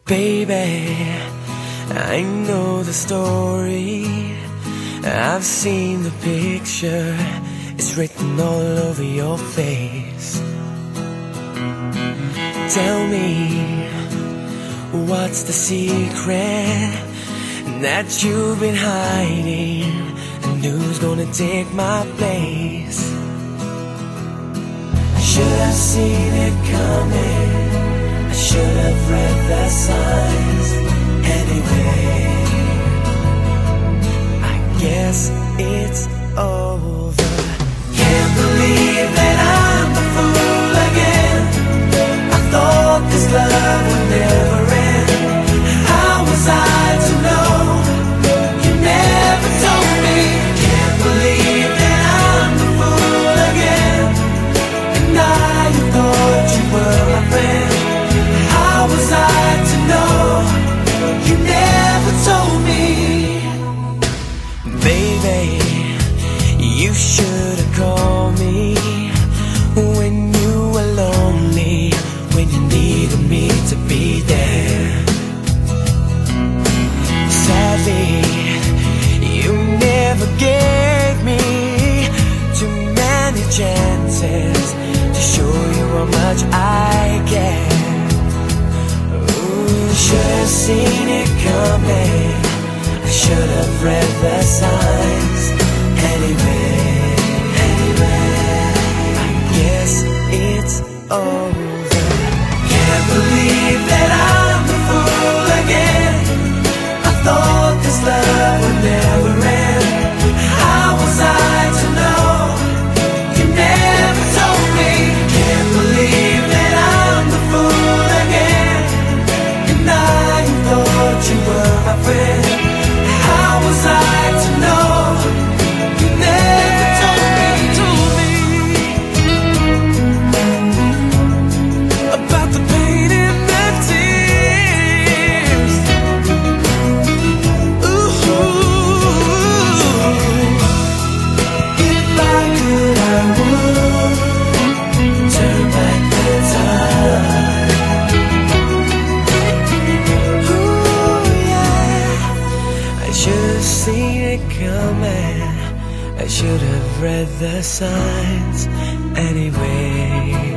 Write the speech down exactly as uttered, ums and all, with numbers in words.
Baby, I know the story. I've seen the picture. It's written all over your face. Tell me, what's the secret that you've been hiding? And who's gonna take my place? Should have seen it coming. I should have read the signs. Anyway, I guess it's over. Can't believe that I'm a fool again. I thought this love would never end. How was I to know? You never told me. Can't believe that I'm a fool again. And now you thought you were my friend. How was I to know? You never told me. Baby, you should have called me when you were lonely, when you needed me to be there. Sadly, you never gave me too many chances to show you how much I care. Should have seen it coming. I should have read the signs. Anyway, anyway, I guess it's over. Can't believe that I'm a fool again. I thought this love would never end. How was I to know? You never told me. Can't believe that I'm the fool again. Now you thought you were my friend. How was I to know? You never told me, told me about the pain and the tears. Ooh, if I could, I would turn back the time. I should have seen it coming. I should have read the signs anyway.